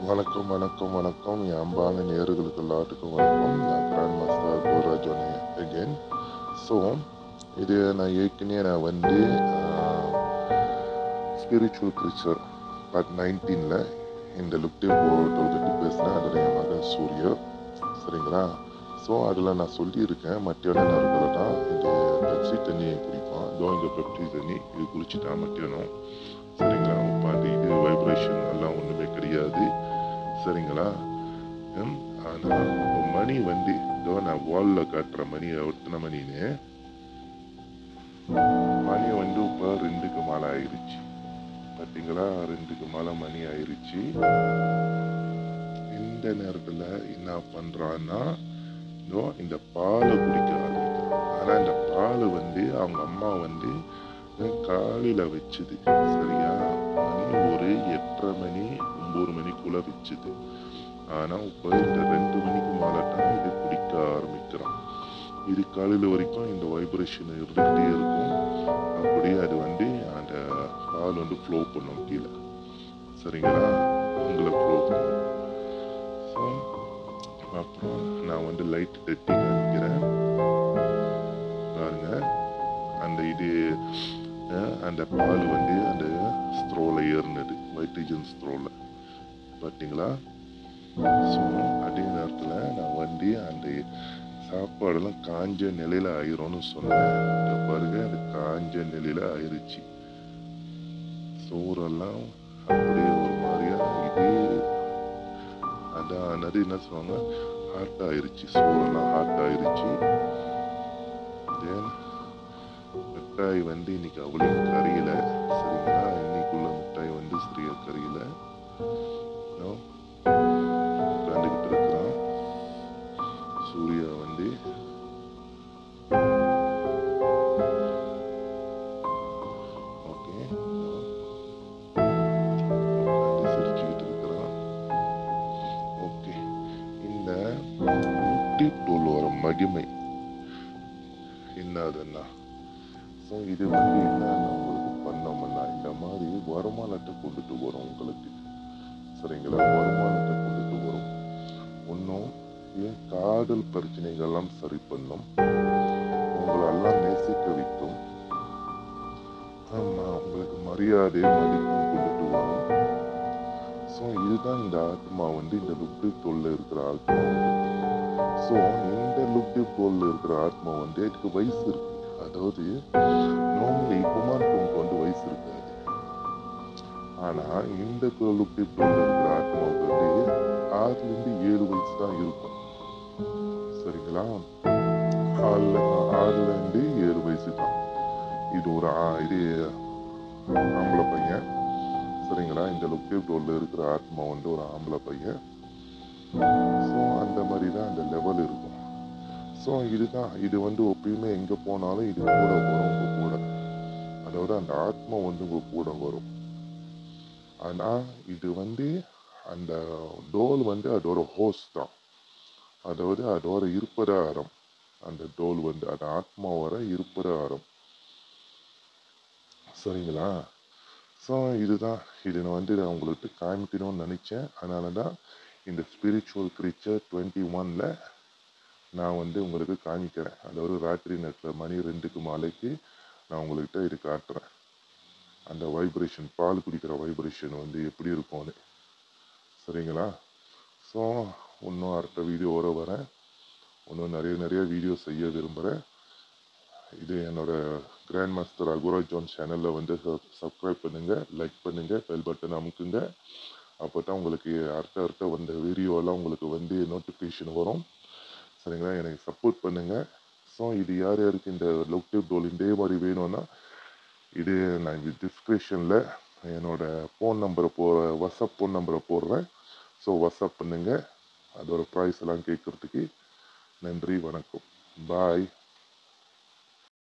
வணக்கம் வணக்கம் வணக்கம் என் அன்பான நேயர்களுக்கு எல்லாத்துக்கும் வணக்கம். நான் கிராண்ட் மாஸ்டர் கோராஜோன் அகெயின். ஸோ இது நான் வந்து ஸ்பிரிச்சுவல் கிரீச்சர் பார்ட் 19ல் இந்த லுக்டே பற்றி பேசுகிறேன். அதில் என் மகன் சூர்யா, சரிங்களா? ஸோ அதில் நான் சொல்லியிருக்கேன், மத்தியானம் நேரத்தில் தான் இந்த பெப்சி தண்ணியை குடிப்பான். இதோ இந்த பெப்சி தண்ணி இது குடிச்சிட்டான் மத்தியானம், சரிங்களா? உட்காந்து இது வைப்ரேஷன் எல்லாம் ஒன்றுமே கிடையாது, சரிங்களா? ஆனால் இப்போ மணி வந்து இதோ நான் வாலில் காட்டுற மணியை ஒட்டின மணின்னு மணி வந்து இப்போ 2க்கு மேலே ஆயிடுச்சு. பார்த்தீங்களா, 2க்கு மேலே மணி ஆயிடுச்சு. இந்த நேரத்தில் என்ன பண்ணுறான்னா இதோ இந்த பாலை குடிக்க ஆரம்பிக்கிறான். ஆனால் இந்த பால் வந்து அவங்க அம்மா வந்து காலையில் வச்சுது, சரியா? மணி ஒரு 8:30 மணி 9 மணிக்குள்ள வச்சுது. ஆனால் இப்போ இந்த 2 மணிக்கு மேலே தான் இது குடிக்க ஆரம்பிக்கிறான். இது காலையில் வரைக்கும் இந்த வைப்ரேஷன் இருந்துகிட்டே இருக்கும். அப்படியே அது வந்து அந்த பால் வந்து ஃப்ளோ பண்ணும் கீழே, சரிங்களா? உங்களை ஃப்ளோ பண்ணும். ஸோ அப்புறம் நான் வந்து லைட் தட்டி காமிக்கிறேன் பாருங்க. அந்த இது அந்த பால் வந்து அந்த ஸ்ட்ரோவில் ஏறினது, வைட்ரஜன் ஸ்ட்ரோவில், பார்த்தீங்களா? ஸோ அதே நேரத்தில் நான் வந்து அந்த சாப்பாடெல்லாம் காஞ்ச நிலையில் ஆயிரும்னு சொன்னேன். பாருங்க, அது காஞ்ச நிலையில் ஆயிருச்சு. சோறெல்லாம் அப்படியே ஒரு மாதிரியா இதே அதான் அது என்ன சொல்லுவாங்க, ஹார்ட் ஆயிருச்சு. சோறெல்லாம் ஹார்ட் ஆயிருச்சு. தென் மிட்டாய் வந்து இன்னைக்கு அவளையும் கரையில, சரிங்களா? இன்னைக்குள்ள மிட்டாய் வந்து சரியா கரையில உட்காந்துக்கிட்டு இருக்கிறான். சூர்யா வந்து ஓகே உட்காந்து சிரிச்சுக்கிட்டு இருக்கிறான். ஓகே, இந்த யூடியூப் வர மகிமை என்னதுன்னா, ஸோ இது வந்து என்ன உங்களுக்கு பண்ணோம்னா இந்த மாதிரி வருமானத்தை கொண்டுட்டு வரும் உங்களுக்கு, சரிங்களா? வருமானத்தை கொண்டுட்டு வரும். ஒன்றும் ஏன் காதல் பிரச்சனைகள்லாம் சரி பண்ணும், உங்களெல்லாம் நேசிக்க வைக்கும், உங்களுக்கு மரியாதை மதிப்பும் கொண்டுட்டு வரும். ஸோ இதுதான் இந்த ஆத்மா வந்து இந்த லுக்டிவ் தோல்ல இருக்கிற ஆத்மா வந்து. ஸோ இந்த லுக்டிவ் தோல்ல இருக்கிற ஆத்மா வந்து இதுக்கு வயசு இருக்கு. அதாவது நார்மலி குமார்க்கு வந்து வயசு இருக்காது. ஆனா இந்த லுக்டிவ் தோல்ல இருக்கிற ஆத்மாவுக்கு வந்து 6லேருந்து 7 வயசு தான் இருக்கும், சரிங்களா? 6லேருந்து 7 வயசு தான். இது ஒரு இது ஆம்பளை பையன், சரிங்களா? இந்த லுக்டிவ் தோல்ல இருக்கிற ஆத்மா வந்து ஒரு ஆம்பளை பையன். ஸோ அந்த மாதிரி தான் அந்த லெவல் இருக்கும். ஸோ இதுதான், இது வந்து எப்பயுமே எங்கே போனாலும் இது கூட வரும் உங்க கூட. அதாவது அந்த ஆத்மா வந்து உங்க கூட வரும். ஆனால் இது வந்து அந்த டோல் வந்து அதோட ஹோஸ்ட் தான், அதாவது அதோட இருப்பதாரம். அந்த டோல் வந்து அந்த ஆத்மாவோட இருப்பதாரம், சரிங்களா? ஸோ இதுதான், இது நான் வந்து உங்களுக்கு காமிக்கணும்னு நினச்சேன். அதனால தான் இந்த ஸ்பிரிச்சுவல் கிரீச்சர் 21ல் நான் வந்து உங்களுக்கு காமிக்கிறேன். அதாவது ராத்திரி நேரத்தில் மணி 2க்கு மேலைக்கு நான் உங்கள்கிட்ட இது காட்டுறேன். அந்த வைப்ரேஷன், பால் குடிக்கிற வைப்ரேஷன் வந்து எப்படி இருக்கும்னு, சரிங்களா? ஸோ இன்னும் அடுத்த வீடியோவோட வரேன். இன்னும் நிறைய வீடியோ செய்ய விரும்புகிறேன். இது என்னோட கிராண்ட் மாஸ்டர் கோராஜோன் சேனலில் வந்து சப்ஸ்கிரைப் பண்ணுங்கள், லைக் பண்ணுங்கள், பெல் பட்டன் அமுக்குங்க. அப்போ தான் உங்களுக்கு அடுத்த வந்த வீடியோலாம் உங்களுக்கு வந்து நோட்டிஃபிகேஷன் வரும், சரிங்களா? எனக்கு சப்போர்ட் பண்ணுங்கள். ஸோ இது யார் யாருக்கு இந்த லுக்டிவ் டோல் இதே மாதிரி வேணும்னா இது நான் டிஸ்கிரிப்ஷனில் என்னோட ஃபோன் நம்பரை வாட்ஸ்அப் ஃபோன் நம்பரை போடுறேன். ஸோ வாட்ஸ்அப் பண்ணுங்கள். அதோட ப்ரைஸ் எல்லாம் கேட்குறதுக்கு. நன்றி, வணக்கம், பாய்.